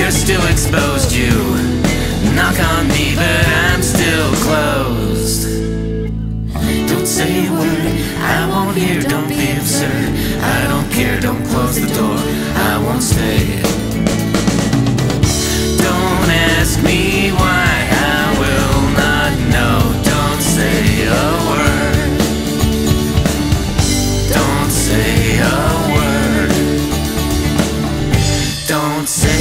You're still exposed, you knock on me, but I'm still closed. Don't say a word, I won't hear, don't be absurd. I don't care, don't close the door, I won't stay. Don't ask me why, I will not know. Don't say a word. Don't say a word. Don't say